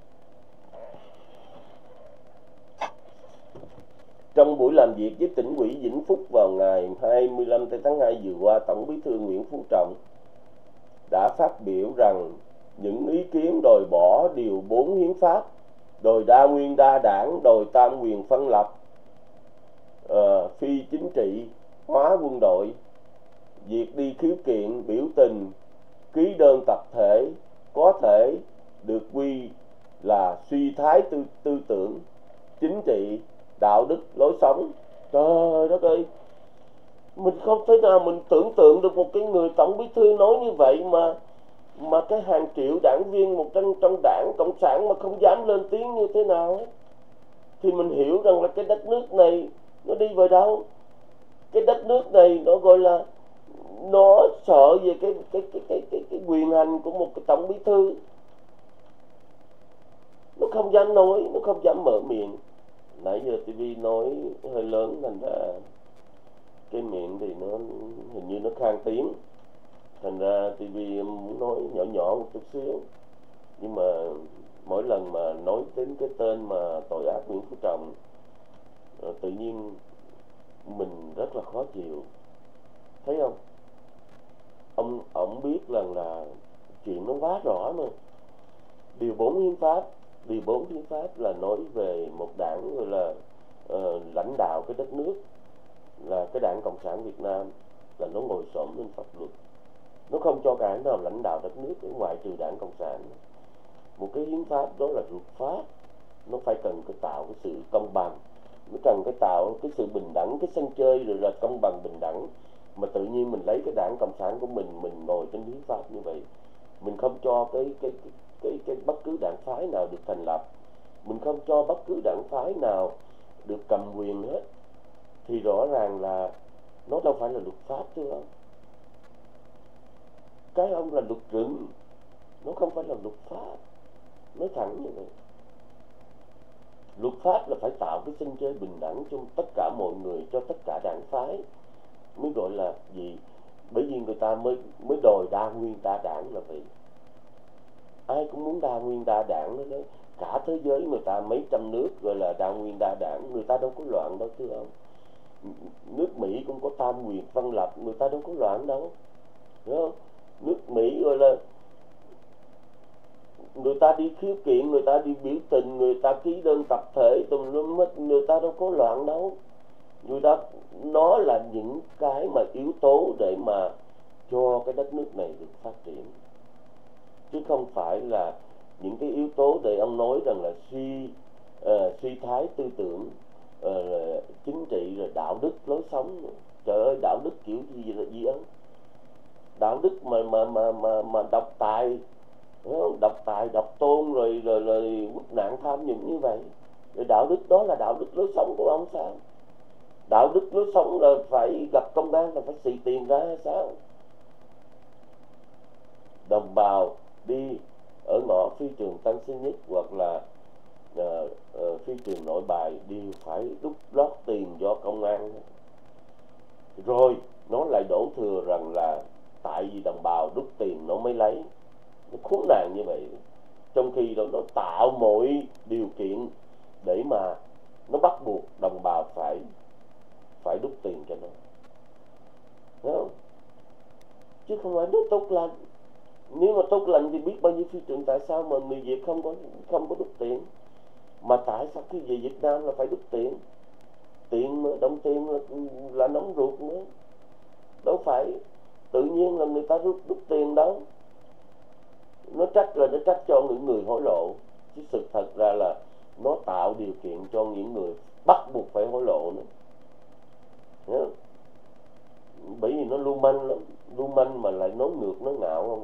Trong buổi làm việc với tỉnh ủy Vĩnh Phúc vào ngày 25 tháng 2 vừa qua, Tổng Bí thư Nguyễn Phú Trọng đã phát biểu rằng những ý kiến đòi bỏ điều 4 hiến pháp, đòi đa nguyên đa đảng, đòi tam quyền phân lập, phi chính trị hóa quân đội, việc đi khiếu kiện, biểu tình, ký đơn tập thể có thể được quy là suy thái tư tưởng, chính trị, đạo đức, lối sống. Trời đất ơi, mình không thể nào mình tưởng tượng được một cái người Tổng Bí thư nói như vậy mà cái hàng triệu đảng viên một trong đảng Cộng sản mà không dám lên tiếng như thế nào ấy. Thì mình hiểu rằng là cái đất nước này nó đi về đâu. Cái đất nước này nó gọi là nó sợ về cái quyền hành của một cái Tổng Bí thư. Nó không dám nói, nó không dám mở miệng. Nãy giờ TV nói hơi lớn thành ra cái miệng thì nó hình như nó khang tiếng, thành ra TV muốn nói nhỏ nhỏ một chút xíu. Nhưng mà mỗi lần mà nói đến cái tên mà tội ác Nguyễn Phú Trọng, tự nhiên mình rất là khó chịu. Thấy không? Ông biết rằng là chuyện nó quá rõ mà. Điều 4 hiến pháp là nói về một đảng gọi là lãnh đạo cái đất nước, là cái Đảng Cộng sản Việt Nam, là nó ngồi xổm lên pháp luật. Nó không cho đảng nào lãnh đạo đất nước ngoại trừ Đảng Cộng sản. Một cái hiến pháp đó là luật pháp, nó phải cần cái tạo cái sự công bằng, nó cần cái tạo cái sự bình đẳng, cái sân chơi rồi là công bằng bình đẳng. Mà tự nhiên mình lấy cái Đảng Cộng sản của mình ngồi trên hiến pháp như vậy, mình không cho cái bất cứ đảng phái nào được thành lập, mình không cho bất cứ đảng phái nào được cầm quyền hết, thì rõ ràng là nó đâu phải là luật pháp chứ không? Cái ông là luật rừng, nó không phải là luật pháp. Nói thẳng như vậy. Luật pháp là phải tạo cái sân chơi bình đẳng cho tất cả mọi người, cho tất cả đảng phái, mới gọi là gì? Bởi vì người ta mới đòi đa nguyên đa đảng là vậy. Ai cũng muốn đa nguyên đa đảng đó đấy. Cả thế giới người ta mấy trăm nước gọi là đa nguyên đa đảng, người ta đâu có loạn đâu thưa ông. Nước Mỹ cũng có tam quyền phân lập, người ta đâu có loạn đâu. Đúng không? Nước Mỹ gọi là người ta đi khiếu kiện, người ta đi biểu tình, người ta ký đơn tập thể, người ta đâu có loạn đâu. Người ta, nó là những cái mà yếu tố để mà cho cái đất nước này được phát triển, chứ không phải là những cái yếu tố để ông nói rằng là suy thái tư tưởng, chính trị, rồi đạo đức lối sống. Trời ơi, đạo đức kiểu gì là gì ơn? Đạo đức mà độc tài, độc tôn, rồi quốc nạn tham nhũng như vậy, rồi đạo đức đó là đạo đức lối sống của ông sao? Đạo đức lối sống là phải gặp công an là phải xì tiền ra hay sao? Đồng bào đi ở ngõ phi trường Tân Sơn Nhất hoặc là phi trường Nội Bài đều phải đút lót tiền cho công an, rồi nó lại đổ thừa rằng là tại vì đồng bào đút tiền nó mới lấy. Nó khốn nạn như vậy, trong khi đó nó tạo mọi điều kiện để mà nó bắt buộc đồng bào phải đút tiền cho nó, thấy không? Chứ không phải nó tốt lành. Nếu mà tốt lành thì biết bao nhiêu phi trường, tại sao mà người Việt không có đút tiền? Mà tại sao khi về Việt Nam là phải đút tiền? Tiền mà đồng tiền là nóng ruột nữa, đâu phải tự nhiên là người ta đút tiền đâu. Nó trách cho những người hối lộ, chứ sự thật ra là nó tạo điều kiện cho những người bắt buộc phải hối lộ nữa. Nhớ? Bởi vì nó lưu manh lắm, lưu manh mà lại nói ngược, nó ngạo không.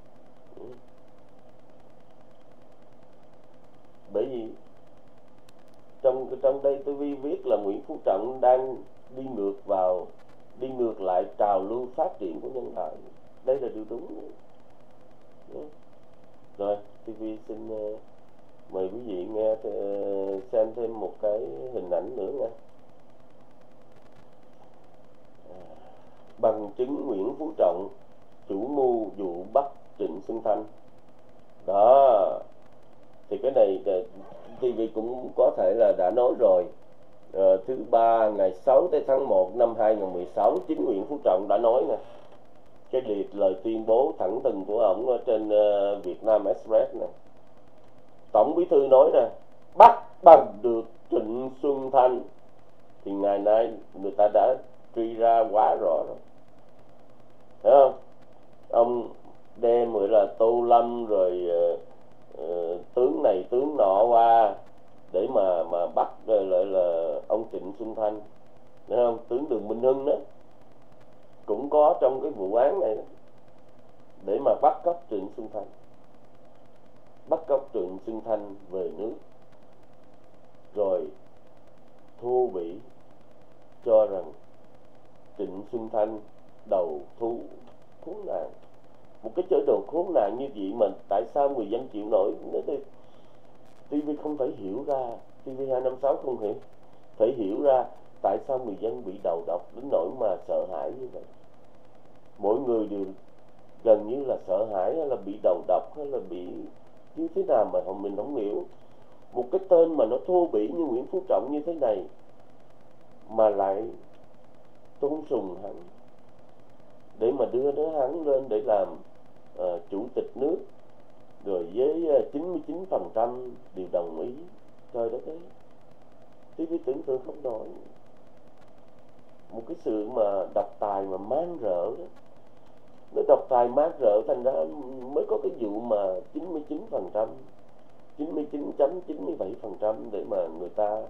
Bởi vì trong đây tôi viết là Nguyễn Phú Trọng đang đi ngược lại trào lưu phát triển của nhân loại. Đây là điều đúng. Rồi, TV xin mời quý vị nghe xem thêm một cái hình ảnh nữa nha. Bằng chứng Nguyễn Phú Trọng chủ mưu vụ bắt Trịnh Xuân Thanh. Đó, thì cái này TV cũng có thể là đã nói rồi. Thứ ba ngày 6 tháng 1 năm 2016, chính Nguyễn Phú Trọng đã nói nè, cái lời tuyên bố thẳng thừng của ổng ở trên Vietnam Express nè. Tổng Bí thư nói nè, bắt bằng được Trịnh Xuân Thanh thì ngày nay người ta đã truy ra quá rõ rồi, thấy không? Ông đem rồi là Tô Lâm rồi tướng này tướng nọ qua để mà bắt rồi lại là ông Trịnh Xuân Thanh, thấy không? Tướng Đường Minh Hưng đó cũng có trong cái vụ án này đó, để mà bắt cóc Trịnh Xuân Thanh, bắt cóc Trịnh Xuân Thanh về nước, rồi thô bỉ cho rằng Trịnh Xuân Thanh đầu thú. Khốn nạn, một cái chế độ khốn nạn như vậy mà tại sao người dân chịu nổi? Nói thì TV không thể hiểu ra, TV256 không thể hiểu ra tại sao người dân bị đầu độc đến nỗi mà sợ hãi như vậy. Mỗi người đều gần như là sợ hãi, hay là bị đầu độc, hay là bị như thế nào mà mình không hiểu. Một cái tên mà nó thô bỉ như Nguyễn Phú Trọng như thế này mà lại tôn sùng hắn, để mà đưa đứa hắn lên để làm chủ tịch nước, rồi với 99% đều đồng ý. Trời đất ơi, TV tưởng tượng không nổi. Một cái sự mà độc tài mà man rợ đó, nó độc tài man rợ, thành ra mới có cái vụ mà 99%, 99.97% để mà người ta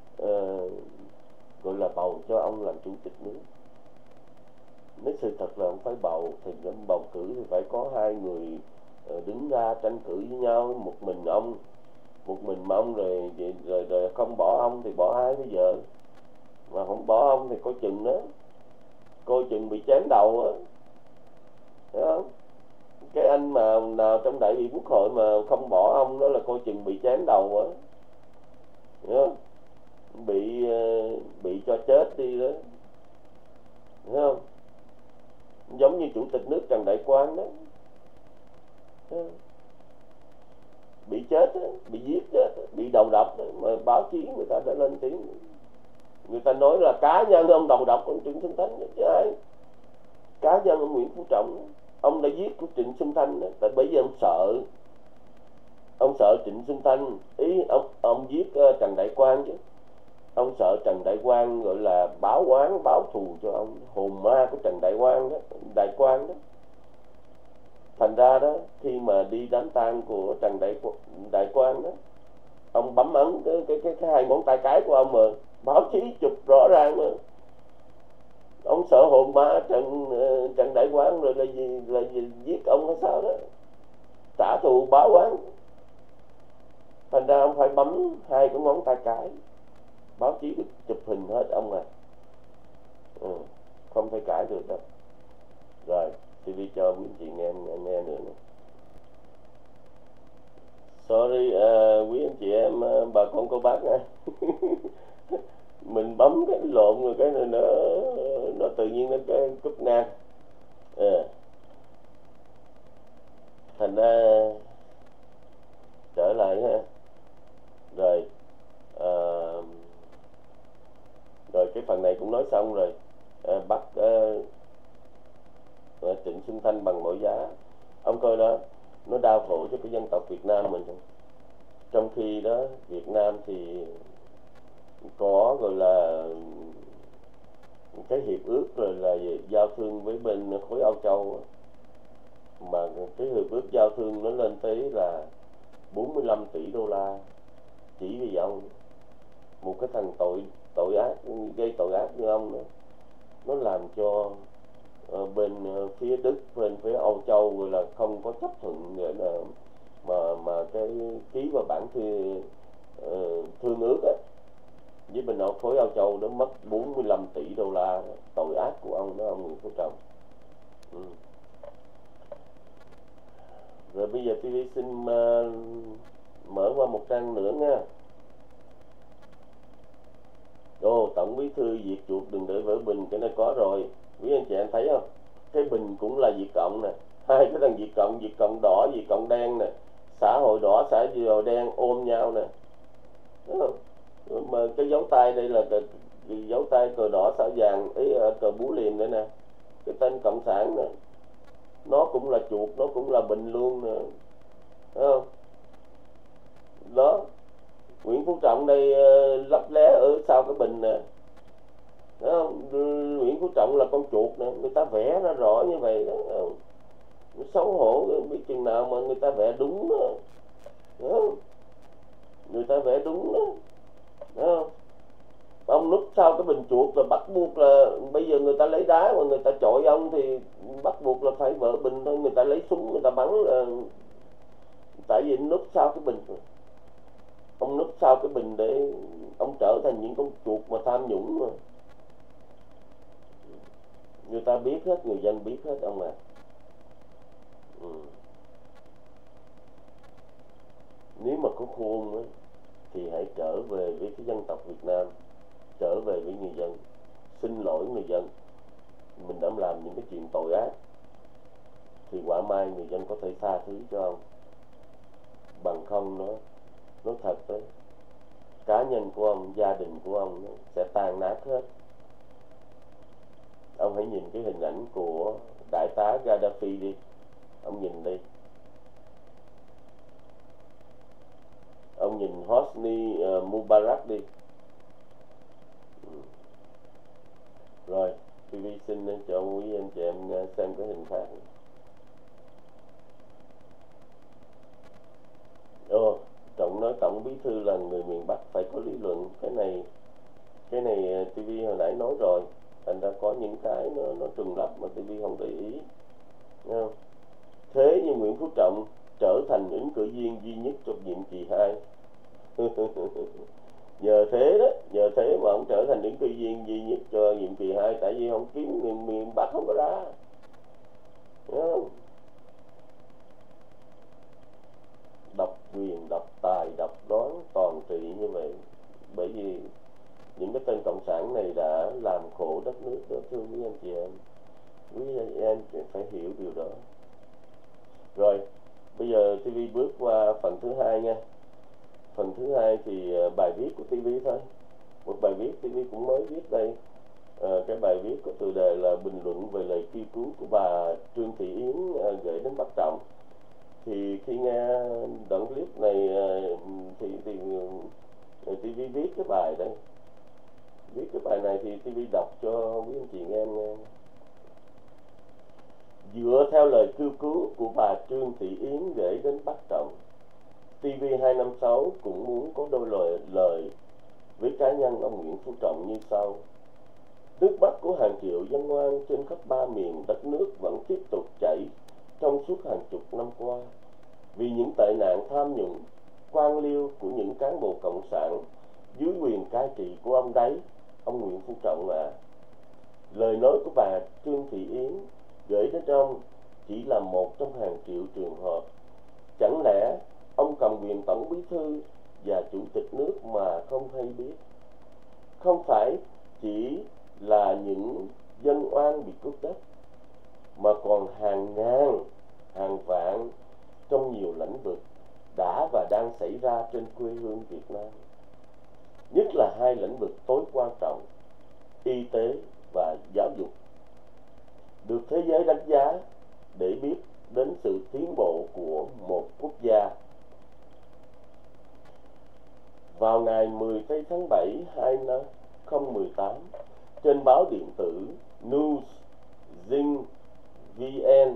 gọi là bầu cho ông làm chủ tịch nước. Nếu sự thật là ông phải bầu thì bầu cử thì phải có hai người đứng ra tranh cử với nhau. Một mình mà ông rồi không bỏ ông thì bỏ ai bây giờ? Mà không bỏ ông thì coi chừng đó, coi chừng bị chém đầu á, thấy không? Cái anh mà nào trong đại biểu Quốc hội mà không bỏ ông đó là coi chừng bị chém đầu á, thấy không? Bị cho chết đi đó, thấy không? Giống như chủ tịch nước Trần Đại Quang đó, bị chết đó, bị giết chết đó, bị đầu độc đó, mà báo chí người ta đã lên tiếng, người ta nói là cá nhân ông đầu độc ông Trịnh Xuân Thanh, chứ ai? Cá nhân ông Nguyễn Phú Trọng, ông đã giết của Trịnh Xuân Thanh đó, tại bây giờ ông Ông sợ Trịnh Xuân Thanh, ý ông giết Trần Đại Quang chứ. Ông sợ Trần Đại Quang gọi là báo oán báo thù cho ông, hồn ma của Trần Đại Quang đó, Đại Quang đó. Thành ra đó, khi mà đi đám tang của Trần Đại Quang đó, ông bấm ấn cái hai ngón tay cái của ông mà báo chí chụp rõ ràng mà. Ông sợ hồn ma Trần Đại Quang rồi là gì giết ông hay sao đó, trả thù báo oán. Thành ra ông phải bấm hai cái ngón tay cái, báo chí được chụp hình hết ông à. Không thể cãi được đâu. Rồi TV cho mấy chị nghe nữa nè. Sorry quý anh chị em, bà con cô bác nha. Mình bấm cái lộn rồi cái này nó tự nhiên nó cái cúp ngang. Thành ra trở lại ha. Rồi rồi cái phần này cũng nói xong rồi. Bắt Trịnh Xuân Thanh bằng mọi giá. Ông coi đó, nó đau khổ cho cái dân tộc Việt Nam mình. Trong khi đó Việt Nam thì có gọi là cái hiệp ước rồi là giao thương với bên khối Âu Châu, mà cái hiệp ước giao thương nó lên tới là 45 tỷ đô la chỉ vì ông, một cái thằng tội ác, gây tội ác như ông nữa. Nó làm cho bên phía Đức, bên phía Âu Châu rồi là không có chấp thuận để là mà cái ký vào bản thương ước á, với bên khối Âu Châu nó mất 45 tỷ đô la. Tội ác của ông đó, ông Nguyễn Phú Trọng. Rồi bây giờ TV xin mở qua một trang nữa nha. Tổng bí thư diệt chuột đừng để vỡ bình, cái này có rồi. Quý anh chị em thấy không? Cái bình cũng là Việt Cộng nè, hai cái thằng Việt Cộng đỏ, Việt Cộng đen nè, xã hội đỏ, xã hội đen ôm nhau nè, đúng không? Mà cái dấu tay đây là cái dấu tay cờ đỏ sao vàng, ý cờ búa liềm nữa nè. Cái tên Cộng sản nè, nó cũng là chuột, nó cũng là bình luôn nè, đúng không? Đó, Nguyễn Phú Trọng đây lấp lé ở sau cái bình nè, đúng không? Nguyễn Phú Trọng là con chuột nè, người ta vẽ ra rõ như vậy đó. Xấu hổ biết chừng nào mà người ta vẽ đúng đó, đúng không? Người ta vẽ đúng đó, đúng không? Ông núp sau cái bình chuột là bắt buộc là bây giờ người ta lấy đá mà người ta chọi ông thì bắt buộc là phải vỡ bình thôi. Người ta lấy súng người ta bắn là tại vì núp sau cái bình. Ông núp sau cái bình để ông trở thành những con chuột mà tham nhũng mà. Người ta biết hết, người dân biết hết ông à. Nếu mà có khôn ấy, thì hãy trở về với cái dân tộc Việt Nam, trở về với người dân, xin lỗi người dân. Mình đã làm những cái chuyện tội ác thì quả mai người dân có thể tha thứ cho ông. Bằng không nó thật đấy, cá nhân của ông, gia đình của ông sẽ tan nát hết. Ông hãy nhìn cái hình ảnh của đại tá Gaddafi đi. Ông nhìn đi. Ông nhìn Hosni Mubarak đi. Rồi, TV xin cho quý anh chị em xem cái hình khác. Trọng nói Tổng bí thư là người miền Bắc phải có lý luận. Cái này TV hồi nãy nói rồi. Thành ra có những cái nó trùng lắp mà TV không để ý. Nghe không? Thế như Nguyễn Phú Trọng trở thành ứng cử viên duy nhất trong nhiệm kỳ 2. Nhờ thế mà ông trở thành ứng cử viên duy nhất cho nhiệm kỳ 2. Tại vì không kiếm người miền Bắc không có ra. Nghe không? Độc quyền, độc tài, độc đoán, toàn trị như vậy. Bởi vì những cái tên cộng sản này đã làm khổ đất nước đó, thưa quý anh chị em. Quý anh em phải hiểu điều đó. Rồi, bây giờ TV bước qua phần thứ hai nha. Phần thứ hai thì bài viết của TV thôi. Một bài viết TV cũng mới viết đây. Cái bài viết có tựa đề là bình luận về lời kêu cứu của bà Trương Thị Yến gửi đến Bắc Trọng. Thì khi nghe đoạn clip này thì TV viết cái bài đây, viết cái bài này thì TV đọc cho quý anh chị nghe. Dựa theo lời kêu cứu của bà Trương Thị Yến gửi đến Bác Trọng, TV256 cũng muốn có đôi lời với cá nhân ông Nguyễn Phú Trọng như sau. Nước mắt của hàng triệu dân oan trên khắp ba miền đất nước vẫn tiếp tục chảy trong suốt hàng chục năm qua vì những tệ nạn tham nhũng, quan liêu của những cán bộ cộng sản dưới quyền cai trị của ông đấy, ông Nguyễn Phú Trọng à. Lời nói của bà Trương Thị Yến gửi đến ông chỉ là một trong hàng triệu trường hợp. Chẳng lẽ ông cầm quyền tổng bí thư và chủ tịch nước mà không hay biết? Không phải chỉ là những dân oan bị cướp đất, mà còn hàng ngàn, hàng vạn trong nhiều lĩnh vực đã và đang xảy ra trên quê hương Việt Nam. Nhất là hai lĩnh vực tối quan trọng, y tế và giáo dục, được thế giới đánh giá để biết đến sự tiến bộ của một quốc gia. Vào ngày 10 tháng 7 2018, trên báo điện tử News VN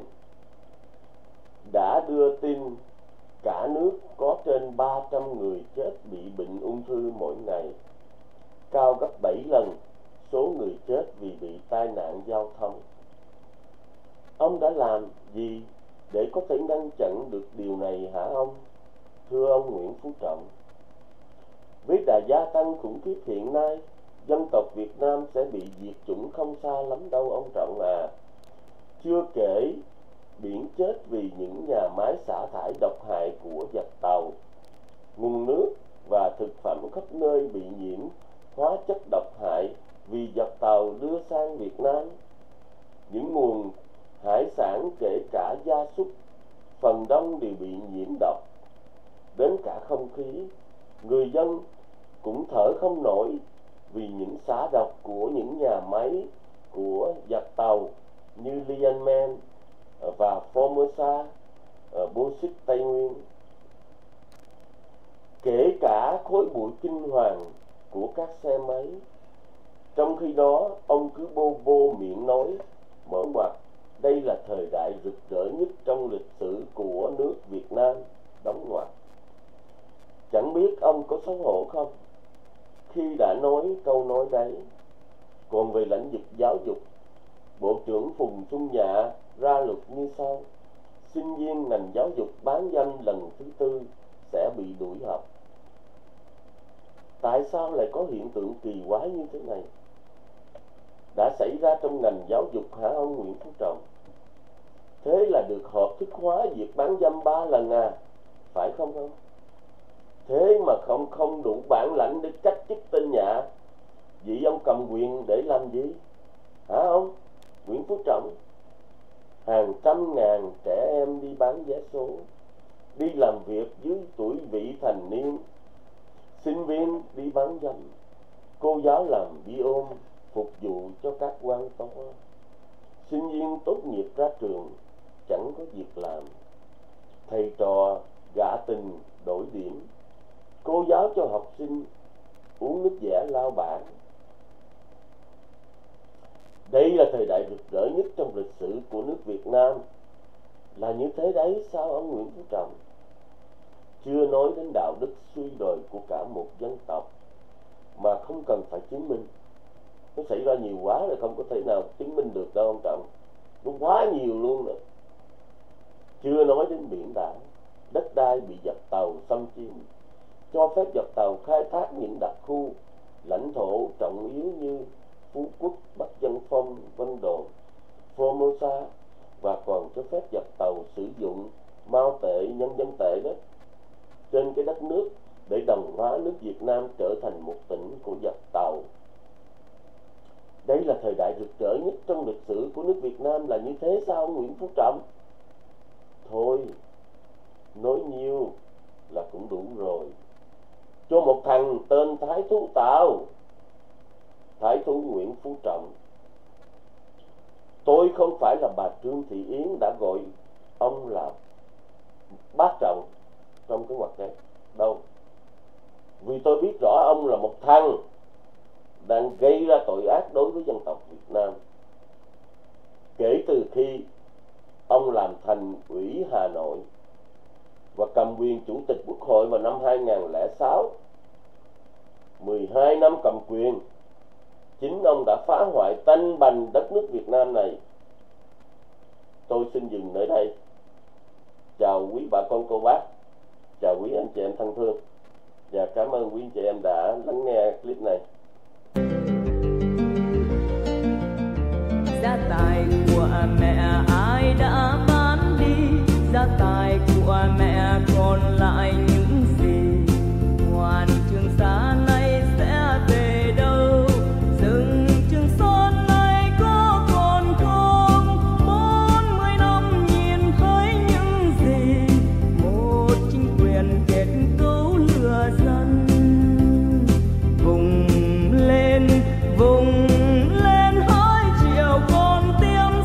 đã đưa tin cả nước có trên 300 người chết bị bệnh ung thư mỗi ngày, cao gấp 7 lần số người chết vì bị tai nạn giao thông. Ông đã làm gì để có thể ngăn chặn được điều này hả ông? Thưa ông Nguyễn Phú Trọng, với đà gia tăng khủng khiếp hiện nay, dân tộc Việt Nam sẽ bị diệt chủng không xa lắm đâu ông Trọng à. Chưa kể biển chết vì những nhà máy xả thải độc hại của giặc Tàu, nguồn nước và thực phẩm khắp nơi bị nhiễm hóa chất độc hại vì giặc Tàu đưa sang Việt Nam. Những nguồn hải sản kể cả gia súc, phần đông đều bị nhiễm độc. Đến cả không khí, người dân cũng thở không nổi vì những xả độc của những nhà máy của giặc Tàu như Lianmen và Formosa, Bauxit Tây Nguyên. Kể cả khói bụi kinh hoàng của các xe máy. Trong khi đó, ông cứ bô miệng nói mở ngoặt, đây là thời đại rực rỡ nhất trong lịch sử của nước Việt Nam, đóng ngoặt. Chẳng biết ông có xấu hổ không khi đã nói câu nói đấy. Còn về lĩnh vực giáo dục, Bộ trưởng Phùng Xuân Nhạ ra luật như sau: sinh viên ngành giáo dục bán dâm lần thứ 4 sẽ bị đuổi học. Tại sao lại có hiện tượng kỳ quái như thế này đã xảy ra trong ngành giáo dục hả ông Nguyễn Phú Trọng? Thế là được hợp thức hóa việc bán dâm 3 lần à, phải không ông? Thế mà không đủ bản lãnh để cách chức tên Nhạ, vậy ông cầm quyền để làm gì hả ông Nguyễn Phú Trọng? Hàng trăm ngàn trẻ em đi bán vé số, đi làm việc dưới tuổi vị thành niên, sinh viên đi bán dâm, cô giáo làm bi ôm phục vụ cho các quan to, sinh viên tốt nghiệp ra trường chẳng có việc làm, thầy trò gạ tình đổi điểm, cô giáo cho học sinh uống nước dẻ lao bảng. Đây là thời đại rực rỡ nhất trong lịch sử của nước Việt Nam. Là như thế đấy sao ông Nguyễn Phú Trọng? Chưa nói đến đạo đức suy đồi của cả một dân tộc mà không cần phải chứng minh. Nó xảy ra nhiều quá rồi, không có thể nào chứng minh được đâu ông Trọng. Nó quá nhiều luôn rồi. Chưa nói đến biển đảo, đất đai bị giặc Tàu xâm chiếm, cho phép giặc Tàu khai thác những đặc khu lãnh thổ trọng yếu như Phú Quốc, Bắc Dân Phong, Vân Đồn, Formosa, và còn cho phép giặc Tàu sử dụng mao tệ, nhân dân tệ đó trên cái đất nước để đồng hóa nước Việt Nam trở thành một tỉnh của giặc Tàu. Đây là thời đại rực rỡ nhất trong lịch sử của nước Việt Nam, là như thế sao ông Nguyễn Phú Trọng? Thôi, nói nhiều là cũng đủ rồi. Cho một thằng tên Thái Thú Tàu, Thái Thú Nguyễn Phú Trọng. Tôi không phải là bà Trương Thị Yến đã gọi ông là bác trọng trong cái ngoặc kép đâu. Vì tôi biết rõ ông là một thằng đang gây ra tội ác đối với dân tộc Việt Nam kể từ khi ông làm thành ủy Hà Nội và cầm quyền chủ tịch Quốc hội vào năm 2006. 12 năm cầm quyền, chính ông đã phá hoại tanh bành đất nước Việt Nam này. Tôi xin dừng nơi đây. Chào quý bà con cô bác, chào quý anh chị em thân thương, và cảm ơn quý anh chị em đã lắng nghe clip này. Gia tài của mẹ ai đã bán đi, gia tài của mẹ còn lại những gì? Hoàn Trường Sa này sẽ về đâu? Rừng Trường Sơn này có còn không? 40 năm nhìn thấy những gì? Một chính quyền kết cấu lừa dân. Vùng lên hỡi chiều con tim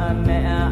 mẹ